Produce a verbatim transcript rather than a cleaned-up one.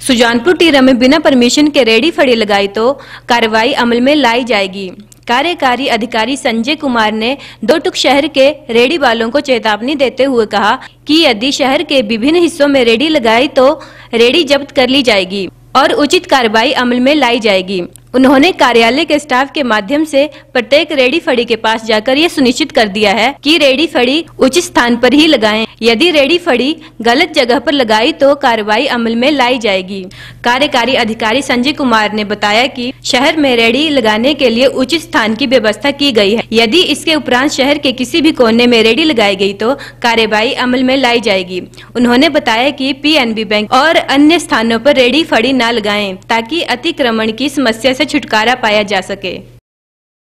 सुजानपुर टीरा में बिना परमिशन के रेडी फड़ी लगाई तो कार्रवाई अमल में लाई जाएगी। कार्यकारी अधिकारी संजय कुमार ने दोटुक शहर के रेडी वालों को चेतावनी देते हुए कहा कि यदि शहर के विभिन्न हिस्सों में रेडी लगाई तो रेडी जब्त कर ली जाएगी और उचित कार्रवाई अमल में लाई जाएगी। उन्होंने कार्यालय के स्टाफ के माध्यम से प्रत्येक रेडी फड़ी के पास जाकर यह सुनिश्चित कर दिया है कि रेडी फड़ी उचित स्थान पर ही लगाएं। यदि रेडी फड़ी गलत जगह पर लगाई तो कार्रवाई अमल में लाई जाएगी। कार्यकारी अधिकारी संजय कुमार ने बताया कि शहर में रेडी लगाने के लिए उचित स्थान की व्यवस्था की गई है। यदि इसके उपरांत शहर के किसी भी कोने में रेडी लगाई गई तो कार्रवाई अमल में लाई जाएगी। उन्होंने बताया कि पीएनबी बैंक और अन्य स्थानों पर रेडी फड़ी न लगाएं ताकि अतिक्रमण की समस्या से छुटकारा पाया जा सके।